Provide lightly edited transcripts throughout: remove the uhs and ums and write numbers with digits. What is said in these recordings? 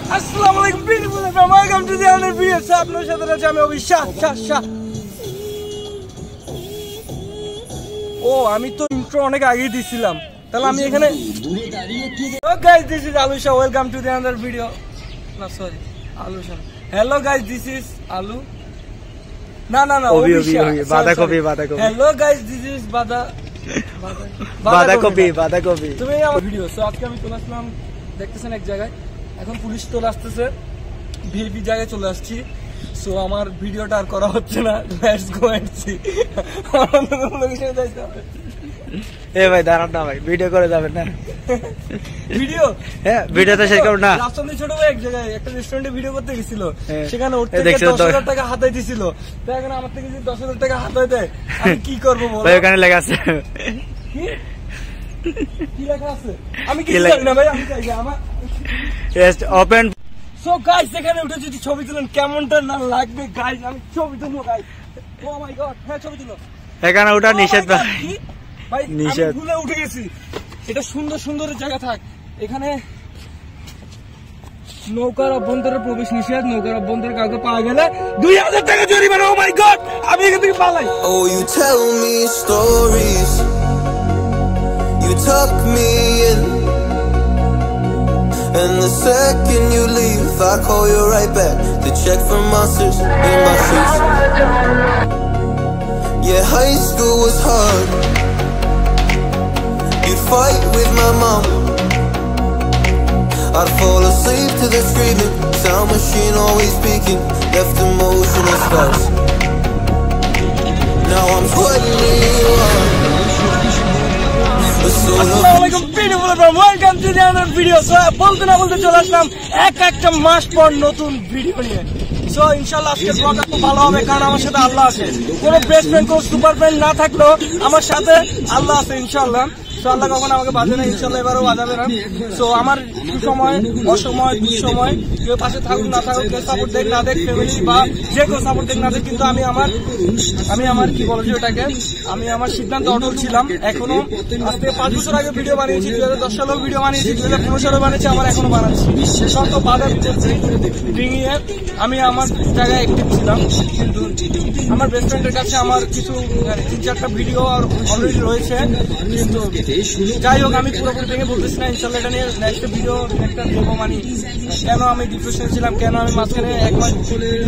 আসসালামু আলাইকুম beautiful friend, welcome to the another video. So আপনার সাথে রয়েছে আমি অভিশাপ। ও আমি তো ইন্ট্রো অনেক আগেই দিছিলাম, তাহলে আমি এখানে ও guys this is Alusha, welcome to the another video. না sorry Alusha. Hello guys this is Alu, না না না বাঁধাকপি। হ্যালো গাইস দিস ইজ বাঁধাকপি। তুমি আমার ভিডিও। সো আজকে আমি চলে আসলাম, দেখতেছেন এক জায়গায়, এখন পুলিশ চলে আসতেছে, ভিআইপি জায়গায় চলে আসছি। সো আমার ভিডিওটা আর করা হচ্ছে না, লেটস গো এন্ড সি। এ ভাই দাঁড়ান না ভাই, ভিডিও করে যাবেন না। ভিডিও হ্যাঁ ভিডিও তো শেষ করব না। রাস্তাতে ছোট ভাই এক জায়গায় একটা রেস্টুরেন্টে ভিডিও করতে গেছিল, সেখানে ওর থেকে 10,000 টাকা হাতাই দিছিল। তো এখন আমার থেকে যদি 10,000 টাকা হাতাই দেয় আমি কি করব বলো? ভাই ওখানে লেখা আছে কি লেখা আছে আমি কি জানি না ভাই, আমি চাই আমার জাস্ট ওপেন। সো গাইস এখানে উঠে যদি ছবি তুলেন কেমনটা না লাগবে গাইস, আমি ছবি তুলবো গাইস। ও মাই গড, হ্যাঁ ছবি তুলো। এখানে ওটা নিষেধ ভাই, ভাই নিষেধ। আমি ভুলে উঠে গেছি। এটা সুন্দর সুন্দর জায়গা থাক, এখানে নৌকার অভ্যন্তরে প্রবেশ নিষেধ, নৌকার অভ্যন্তরে কাউকে পাওয়া গেলে 2,000 টাকা জরিমানা। ও মাই গড, আমি এখান থেকে পালাই। Oh, you tell me stories, you tuck me in, and the second you leave I call you right back to check for monsters in my shoes. Yeah, high school was hard, you'd fight with my mom, I'd fall asleep to the screaming, sound machine always speaking, left emotional scars. Now I'm 21. আসসালামু আলাইকুম beautiful friend, welcome to the another video. So বলতে না বলতে চলে আসলাম একটা মাস পর নতুন video নিয়ে। সো ইনশাআল্লাহ আজকের ব্লগটা খুব ভালো হবে, কারণ আমার সাথে আল্লাহ আছে। কোনো বেস্ট ফ্রেন্ড, কোনো সুপার ফ্রেন্ড না থাকলেও আমার সাথে আল্লাহ আছে ইনশাআল্লাহ। তো আল্লাহ কখনো আমাকে বাজে না, ইনশাআল্লাহ এবারও বাজাবে না। সো আমার সময় অসময় দুঃসময় কেউ পাশে থাকুক না থাকুক, কেউ সাপোর্ট দেখ না দেখ, ফ্যামিলি বা যে কেউ সাপোর্ট দেখ না দেখ, কিন্তু আমি আমার কি বলছি ওটাকে, আমি আমার সিদ্ধান্ত অটল ছিলাম। এখনো আজকে 5 বছর আগে ভিডিও বানিয়েছি, 2010 সালেও ভিডিও বানিয়েছি, 2015 সালেও বানিয়েছি, আমার এখনো বানাচ্ছি। শত বাধা বিপত্তি ডিঙিয়ে আমি আমার জায়গায় অ্যাক্টিভ ছিলাম, কিন্তু আমার বেস্ট ফ্রেন্ডের কাছে আমার কিছু 3-4টা ভিডিও অলরেডি রয়েছে। কিন্তু যাই হোক, আমি পুরোপুরি ভেঙে বলতেছি না, ইনশাল্লাহ এটা নিয়ে নেক্সট ভিডিও একটা দেবো। মানে কেন আমি ডিপ্রেশন ছিলাম, কেন আমি মাঝখানে 1 মাস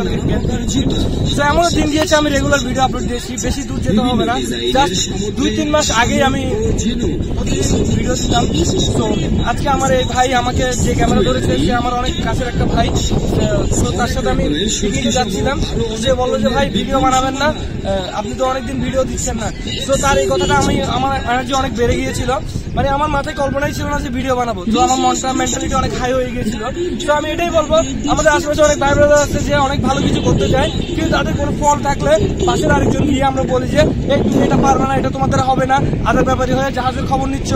তো এমন দিন দিয়েছে আমি রেগুলার ভিডিও আপলোড দিয়েছি। বেশি দূর যেতে হবে না, জাস্ট 2-3 মাস আগেই আমি প্রতিদিন ভিডিও দিতাম। তো আজকে আমার এই ভাই আমাকে যে ক্যামেরা ধরেছে, সে আমার অনেক কাছের একটা ভাই। তো তার সাথে আমি পিকনিকে যাচ্ছিলাম, সে বললো যে ভাই ভিডিও বানাবেন না, আপনি তো অনেকদিন ভিডিও দিচ্ছেন না। তো তার এই কথাটা আমার এনার্জি অনেক বেড়ে গিয়েছিল, মানে আমার মাথায় কল্পনাই ছিল না যে ভিডিও বানাবো। তো আমার মনটা মেন্টালিটি অনেক হাই হয়ে গিয়েছিল। তো আমি এটাই বলবো, আমাদের আশেপাশে অনেক ভাই ব্রাদার আছে যে অনেক ভালো কিছু করতে চায়, কিন্তু তাদের কোনো ফল থাকলে পাশের আরেকজন গিয়ে আমরা বলি যে এই তুমি এটা পারবে না, এটা তোমাদের হবে না, আদার ব্যাপারী হয়ে জাহাজের খবর নিচ্ছ।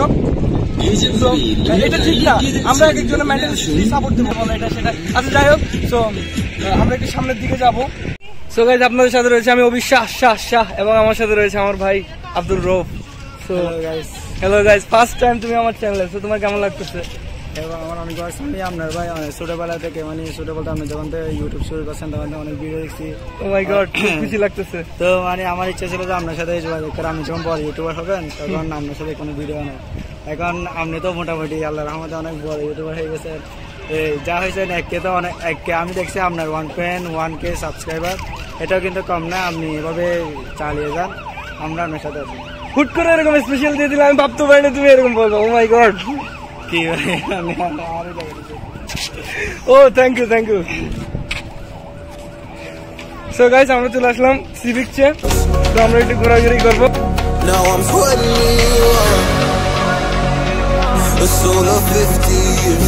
এটা ঠিক না, আমরা এক একজনের মেন্টালিটি সাপোর্ট দেবো, বলো এটা সেটা। আচ্ছা যাই হোক, তো আমরা একটু সামনের দিকে যাবো। সো গাইজ আপনাদের সাথে রয়েছে আমি অভিশাপ শাহ, এবং আমার সাথে রয়েছে আমার ভাই Abdul Rauf. So hello guys, first time তুমি আমার চ্যানেলে, তো তোমার কেমন লাগতেছে? এবং আমার অনেক বয়স, আমি আপনার ভাই ছোটবেলা থেকে, মানে ছোটবেলা আপনি যখন থেকে ইউটিউব শুরু করছেন তখন অনেক ভিডিও দেখছি। ও মাই গড, খুশি লাগতেছে। তো মানে আমার ইচ্ছা ছিল যে আপনার সাথে যোগাযোগ করে, আমি যখন বড় ইউটিউবার হবেন তখন আপনার সাথে কোনো ভিডিও বানাই। এখন আপনি তো মোটামুটি আল্লাহর রহমতে অনেক বড় ইউটিউবার হয়ে গেছেন। যা হয়েছে একে আমি দেখছি আপনার 1.1K সাবস্ক্রাইবার, এটাও কিন্তু কম না। আপনি এভাবে চালিয়ে যান, আমরা আপনার সাথে আছি। হুট করে এরকম স্পেশাল দিয়ে দিলে আমি ভাবতে পারিনি তুমি এরকম বলবো। ও মাই গড, কি oh thank you. So guys আমরা চলে আসলাম সি বিচে, তো আমরা একটু ঘোরাঘুরি করবো। Now I'm 21, a soul of 50 years,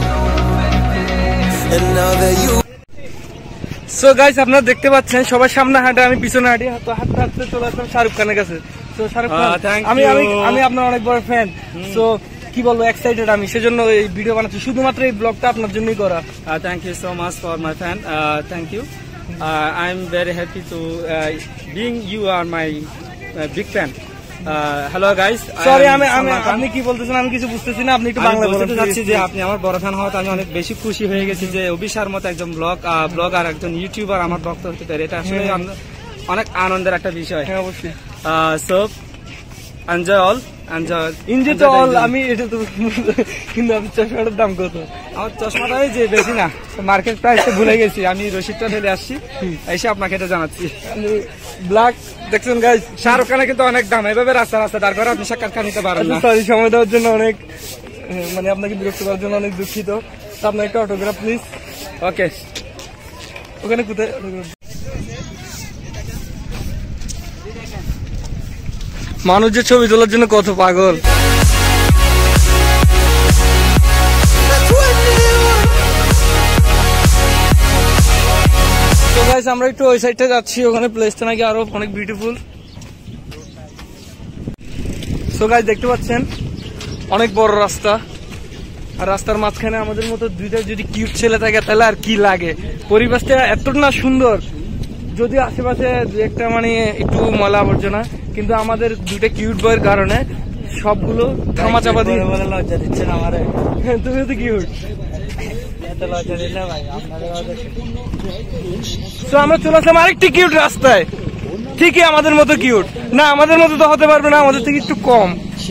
and now that you. So guys আপনারা দেখতে পাচ্ছেন সবার সামনে হাঁটে, আমি পিছনে হাঁটি। তো হাঁটতে হাঁটতে চলে আসলাম শাহরুখ খানের কাছে। তো শাহরুখ খান, আমি আপনার অনেক বড় ফ্যান। সো কি বলবো, এক্সাইটেড আমি, সেজন্য এই ভিডিও বানাচ্ছি, শুধুমাত্র এই ব্লগটা আপনার জন্যই করা। Thank you so much for my fan, thank you. I am very happy to being you are my big fan. Hello guys, sorry আপনি কি বলতেছেন আমি কিছু বুঝতেছি না, আপনি একটু বাংলা বলতে চাচ্ছি যে আপনি আমার বড় ফ্যান হওয়াতে আমি অনেক বেশি খুশি হয়ে গেছি যে অভিষার মতো একজন ব্লগার একজন ইউটিউবার আমার ভক্ত হতে পারে, এটা আসলে অনেক আনন্দের একটা বিষয়। হ্যাঁ অবশ্যই। সো এনজয় আমি এটা তো কিন্তু আপনি চশমাটার দাম কত? আমার চশমাটাই যে বেশি না, মার্কেট প্রাইসটা ভুলে গেছি, আমি রসিদটা ঢেলে আসছি এসে আপনাকে এটা জানাচ্ছি। ব্ল্যাক দেখছেন গাইস, শাহরুখ খানের কিন্তু অনেক দাম, এভাবে রাস্তা দাঁড় করে আপনি সাক্ষাৎকার নিতে পারেন না। সরি, সময় দেওয়ার জন্য অনেক মানে আপনাকে বিরক্ত করার জন্য অনেক দুঃখিত। আপনার একটা অটোগ্রাফ প্লিজ। ওকে, ওখানে কোথায়? মানুষ যে ছবি তোলার জন্য কত পাগল। তো গাইস আমরা একটু ওই সাইডটা যাচ্ছি, ওখানে প্লেসটা নাকি আরো অনেক বিউটিফুল। সো গাইস দেখতে পাচ্ছেন অনেক বড় রাস্তা, আর রাস্তার মাঝখানে আমাদের মতো দুইটা যদি কিউট ছেলে থাকে তাহলে আর কি লাগে। পরিবেশটা এতটা না সুন্দর, যদি আশেপাশে দু একটা মানে একটু ময়লা আবর্জনা, কিন্তু আমাদের দুটো কিউট বয়ের কারণে সবগুলো থামা চাপা দিয়ে লজ্জা দিচ্ছেন আমারে। তুমি তো কিউট। লজ্জা দিলে ভাই আপনাদের। তো আমরা চলে আসলাম আরেকটি কিউট রাস্তায়, ঠিকই আমাদের মতো কিউট না, আমাদের মতো তো হতে পারবে না, আমাদের থেকে একটু কম।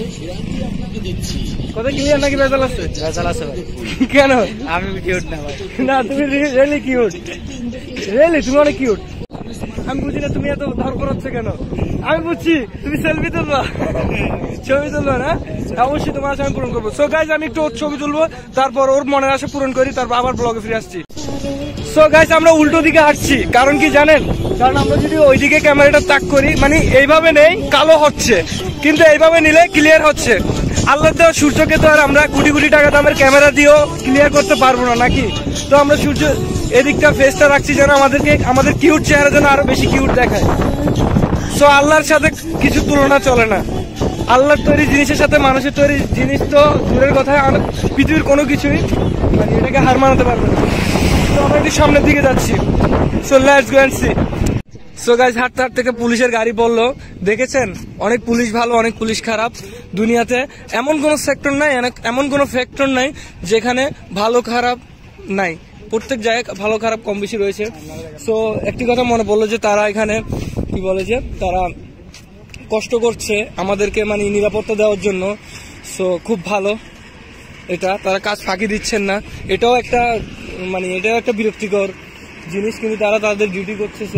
কথা ক্লিয়ার নাকি বেজাল আছে? বেজাল আছে ভাই। কেন? আমি কিউট না ভাই। না তুমি রিয়েলি কিউট, রিয়েলি তুমি অনেক কিউট। আমি বুঝি না তুমি এত ধর হচ্ছে কেন, আমি বুঝছি তুমি সেলফি তুলবা, ছবি তুলবা না, অবশ্যই তোমার আশা আমি পূরণ করবো। সো গাইজ আমি একটু ওর ছবি তুলবো, তারপর ওর মনের আশা পূরণ করি, তারপর আবার ব্লগে ফিরে আসছি। সো গাইজ আমরা উল্টো দিকে হাঁটছি, কারণ কি জানেন? কারণ আমরা যদি ওইদিকে ক্যামেরাটা তাক করি, মানে এইভাবে নেই কালো হচ্ছে, কিন্তু এইভাবে নিলে ক্লিয়ার হচ্ছে। আল্লাহ দেওয়া সূর্যকে তো আর আমরা কোটি কোটি টাকা দামের ক্যামেরা দিয়েও ক্লিয়ার করতে পারবো না নাকি? তো আমরা সূর্য এদিকটা ফেসটা রাখছি যেন আমাদের কিউট চেহারা যেন আরো বেশি কিউট দেখায়। সো আল্লাহর সাথে কিছু তুলনা চলে না, আল্লাহর তৈরি জিনিসের সাথে মানুষের তৈরি জিনিস তো দূরের কথা, পৃথিবীর কোনো কিছুই মানে এটাকে হার মানাতে পারবে না। তো আমরা একটু সামনের দিকে যাচ্ছি। So let's go and see. So guys হাঁটতে হাঁটতে থেকে পুলিশের গাড়ি বললো, দেখেছেন অনেক পুলিশ ভালো অনেক পুলিশ খারাপ, দুনিয়াতে এমন কোনো সেক্টর নাই, এমন কোনো ফ্যাক্টর নাই যেখানে ভালো খারাপ নাই, প্রত্যেক জায়গায় ভালো খারাপ কম বেশি রয়েছে। সো একটি কথা মনে পড়লো যে তারা এখানে কি বলে যে তারা কষ্ট করছে আমাদেরকে মানে নিরাপত্তা দেওয়ার জন্য। সো খুব ভালো এটা, তারা কাজ ফাঁকি দিচ্ছেন না, এটাও একটা মানে এটাও একটা বিরক্তিকর জিনিস, কিন্তু তারা তাদের ডিউটি করতেছে।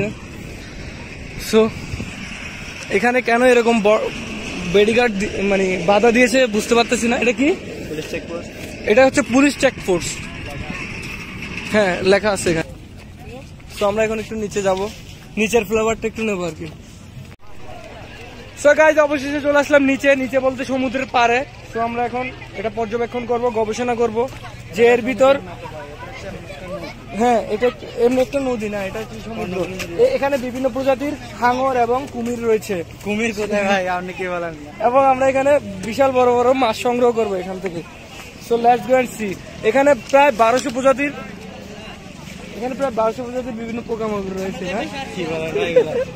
সো এখানে কেন এরকম বডিগার্ড মানে বাধা দিয়েছে বুঝতে পারতেছি না। এটা কি? Police checkpost. এটা হচ্ছে পুলিশ চেকপোস্ট, হ্যাঁ লেখা আছে এখানে। তো আমরা এখন একটু নিচে যাব, নিচের ফ্লেভারটা একটু নেবো আর কি। সো গাইজ অবশেষে চলে আসলাম নিচে, নিচে বলতে সমুদ্রের পাড়ে। তো আমরা এখন এটা পর্যবেক্ষণ করব, গবেষণা করব যে এর ভিতর, হ্যাঁ এটা এমনি একটা নদী না, এটা হচ্ছে সমুদ্র। এখানে বিভিন্ন প্রজাতির হাঙর এবং কুমির রয়েছে। কুমির কোথায় ভাই আপনি কি বলেন? এবং আমরা এখানে বিশাল বড় বড় মাছ সংগ্রহ করবো এখান থেকে। So let's go and see. এখানে প্রায় 1200 প্রজাতির বিভিন্ন পোকামাকড় রয়েছে। হ্যাঁ কি বলেন ভাই?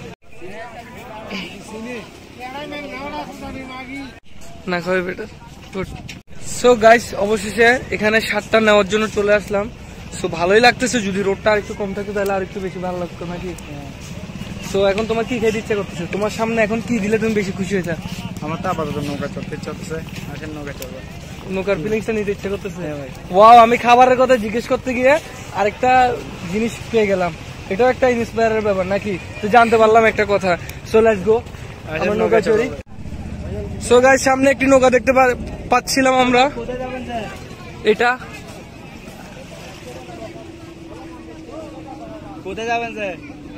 না খাবে বেটা। সো গাইস অবশেষে এখানে সারটা নেওয়ার জন্য চলে আসলাম। সো ভালোই লাগতেছে, যদি রোডটা আর একটু কম থাকতো তাহলে আর একটু বেশি ভালো লাগতো নাকি? সো এখন তোমার কি খেয়ে দিচ্ছে করতেছে? তোমার সামনে এখন কি দিলে তুমি বেশি খুশি হয়েছে? আমার তো আপাতত নৌকা চড়তে ইচ্ছা হচ্ছে, আসেন নৌকা চড়বো। নৌকার ফিলিংসটা নিতে ইচ্ছে করতেছে ভাই। ওয়াও, আমি খাবারের কথা জিজ্ঞেস করতে গিয়ে আরেকটা জিনিস পেয়ে গেলাম, এটাও একটা ইন্সপায়ারের ব্যাপার নাকি? তো জানতে পারলাম একটা কথা। সো লেটস গো, আমরা নৌকা চড়ি। সো গাইস সামনে একটি নৌকা দেখতে পাচ্ছিলাম আমরা, এটা কোথায় যাবেন স্যার?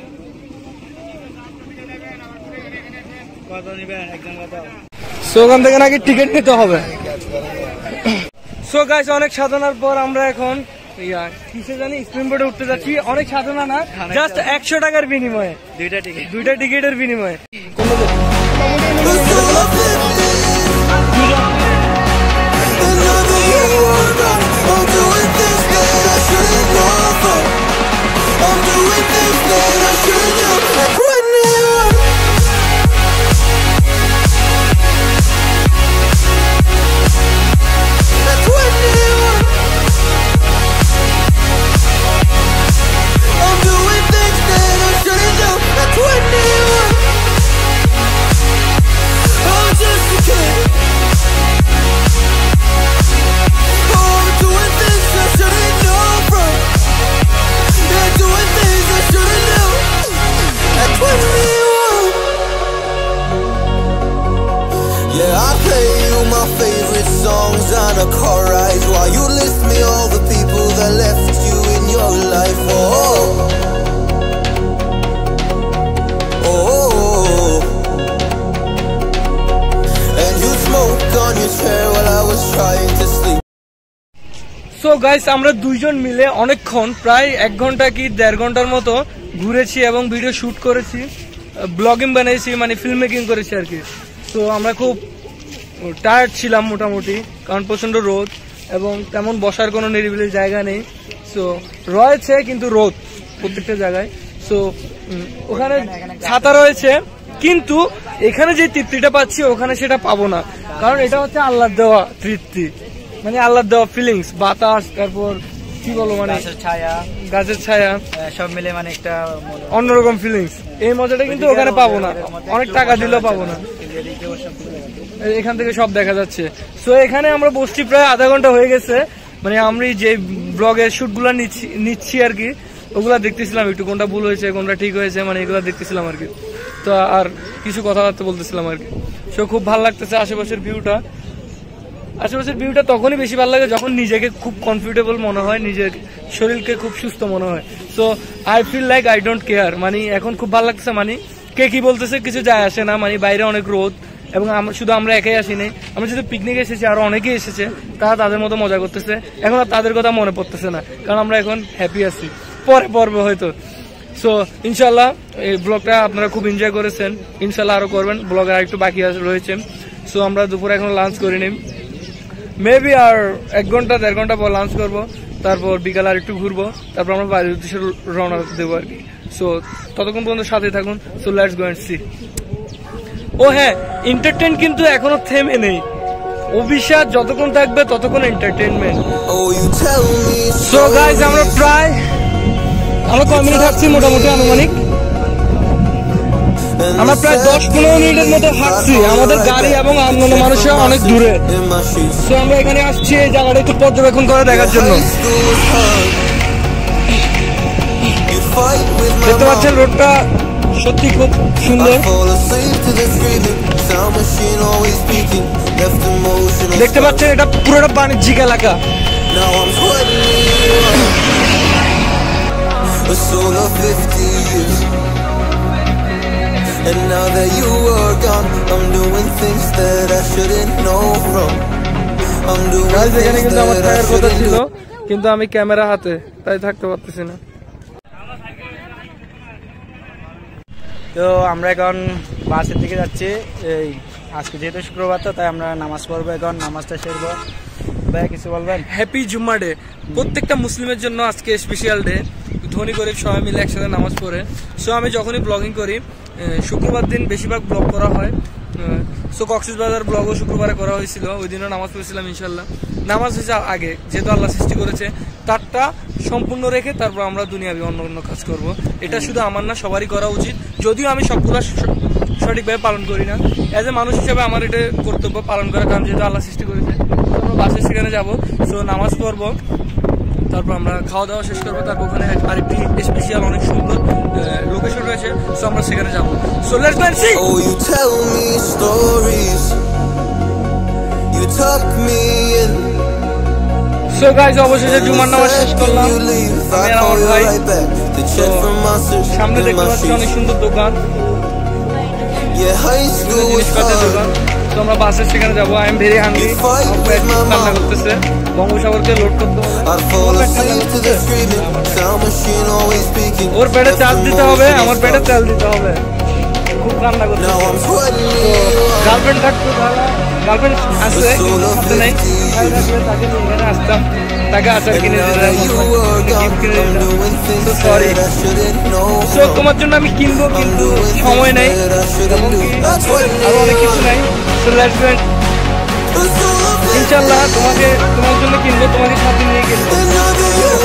কত নিবেন একজন কত? সো ওখান থেকে নাকি টিকিট নিতে হবে। সো গাইস অনেক সাধনার পর আমরা এখন কিসে জানি স্পিন বোর্ডে উঠতে যাচ্ছি। অনেক সাধনা না, জাস্ট 100 টাকার বিনিময়ে, দুইটা টিকিটের বিনিময়ে। গাইস আমরা দুইজন মিলে অনেকক্ষণ প্রায় 1 ঘন্টা কি 1.5 ঘন্টার মতো ঘুরেছি এবং ভিডিও শুট করেছি, ব্লগিং বানাইছি, মানে ফিল্ম মেকিং করেছি আর কি। তো আমরা খুব টায়ার্ড ছিলাম মোটামুটি, কারণ প্রচন্ড রোদ এবং তেমন বসার কোনো নিরিবিলি জায়গা নেই। সো রয়েছে কিন্তু রোদ প্রত্যেকটা জায়গায়। সো ওখানে ছাতা রয়েছে, কিন্তু এখানে যে তৃপ্তিটা পাচ্ছি ওখানে সেটা পাবো না, কারণ এটা হচ্ছে আল্লাহর দেওয়া তৃপ্তি, মানে আল্লাহর দেওয়া ফিলিংস, বাতাস, তারপর কি বলবো, মানে গাছের ছায়া সব মিলে মানে একটা অন্যরকম ফিলিংস। এই মজাটা কিন্তু ওখানে পাবো না, অনেক টাকা দিলেও পাবো না। এখান থেকে সব দেখা যাচ্ছে। সো এখানে আমরা বসছি প্রায় আধা ঘন্টা হয়ে গেছে, মানে আমরা যে ব্লগের শুট গুলা নিচ্ছি আর কি, ওগুলা দেখতেছিলাম একটু, কোনটা ভুল হয়েছে কোনটা ঠিক হয়েছে, মানে এগুলা দেখতেছিলাম আর কি। তো আর কিছু কথাবার্তা বলতেছিলাম আর কি। সো খুব ভালো লাগতেছে আশেপাশের ভিউটা। আশেপাশের ভিউটা তখনই বেশি ভালো লাগে যখন নিজেকে খুব কমফোর্টেবল মনে হয়, নিজের শরীরকে খুব সুস্থ মনে হয়। So I feel like I don't care, মানে এখন খুব ভালো লাগতেছে, মানে কে কি বলতেছে কিছু যায় আসে না, মানে বাইরে অনেক রোদ এবং শুধু আমরা একাই আসিনি, আমরা শুধু পিকনিকে এসেছি, আরো অনেকেই এসেছে, তারা তাদের মতো মজা করতেছে। এখন আর তাদের কথা মনে পড়তেছে না, কারণ আমরা এখন হ্যাপি আছি, পরে পর্ব হয়তো। সো ইনশাল্লাহ এই ব্লগটা আপনারা খুব এনজয় করেছেন, ইনশাল্লাহ আরো করবেন, ব্লগের আরেকটু বাকি রয়েছে। সো আমরা দুপুরে এখন লাঞ্চ করিনি, মেবি আর 1 ঘন্টা 1.5 ঘন্টা পর লাঞ্চ করবো, তারপর বিকালে আর একটু ঘুরবো, তারপর আমরা বাড়ির উদ্দেশ্যে রওনা দেবো আর কি। সো ততক্ষণ পর্যন্ত সাথে থাকুন। So let's go and see. Oh হ্যাঁ, এন্টারটেইন কিন্তু এখনো থেমে নেই, অভিশাপ যতক্ষণ থাকবে ততক্ষণ এন্টারটেইনমেন্ট। সো গাইস আমরা কয় মিনিট হাঁটছি মোটামুটি আনুমানিক, আমরা প্রায় 10-15 মিনিটের মতো হাঁটছি, আমাদের গাড়ি এবং অন্যান্য মানুষরা অনেক দূরে। তো আমরা এখানে আসছি এই জায়গাটা একটু পর্যবেক্ষণ করে দেখার জন্য। দেখতে পাচ্ছেন রোডটা সত্যি খুব সুন্দর, দেখতে পাচ্ছেন এটা পুরোটা বাণিজ্যিক এলাকা। And now that you are gone, I'm doing things that I shouldn't know from. I'm doing things that I shouldn't do. কিন্তু আমি ক্যামেরা হাতে, তাই থাকতে পারতেছি না। তো আমরা এখন বাসের দিকে যাচ্ছি, এই আজকে যেহেতু শুক্রবার তো তাই আমরা নামাজ পড়বো, এখন নামাজটা সেরবো। ভাই কিছু বলবেন? হ্যাপি জুম্মা ডে, প্রত্যেকটা মুসলিমের জন্য আজকে স্পেশাল ডে, ধনী গরিব সবাই মিলে একসাথে নামাজ পড়ে। সো আমি যখনই ব্লগিং করি শুক্রবার দিন বেশিরভাগ ব্লগ করা হয়। সো কক্সবাজার ব্লগও শুক্রবারে করা হয়েছিল, ওই দিনও নামাজ পড়েছিলাম ইনশাল্লাহ। নামাজ হয়েছে আগে, যেহেতু আল্লাহ সৃষ্টি করেছে তারটা সম্পূর্ণ রেখে তারপর আমরা দুনিয়াবি অন্য কাজ করব। এটা শুধু আমার না, সবারই করা উচিত, যদিও আমি সবগুলো সঠিকভাবে পালন করি না। অ্যাজ এ মানুষ হিসেবে আমার এটা কর্তব্য পালন করা, কারণ যেহেতু আল্লাহ সৃষ্টি করেছে। আমরা বাসে সেখানে যাবো, সো নামাজ পড়বো, তারপর আমরা খাওয়া দাওয়া শেষ করবো, তারপর ওখানে আরেকটি স্পেশাল অনেক সুন্দর লোকেশন রয়েছে, সো আমরা সেখানে যাবো। So let's go and see. Oh, you tell me stories, you tuck me in. So guys অবশেষে জুমার নামাজ শেষ করলাম, আমি আর আমার ভাই। সামনে দেখতে পাচ্ছি অনেক সুন্দর দোকান, জিনিসপত্রের দোকান। তো আমরা বাসে সেখানে যাবো। আই এম ভেরি হাংরি, ঠান্ডা করতেছে, বঙ্গোসাগরকে লোড করতে হবে, ওর পেটে চার্জ দিতে হবে, আমার পেটে তেল দিতে হবে, খুব ঠান্ডা করতেছে। গার্লফ্রেন্ড থাকতো, গার্লফ্রেন্ড আসছে হাতে নাই, তাকে এখানে আসতাম, তাকে আচার কিনে দিলাম, গিফট কিনে দিলাম। তো সরি, সো তোমার জন্য আমি কিনবো, কিন্তু সময় নাই, এমনকি আরো অনেক কিছু নাই। সো লেটস গো, ইনশাল্লাহ তোমার জন্য কিনবো, তোমাকে সাথে নিয়ে কিনবো।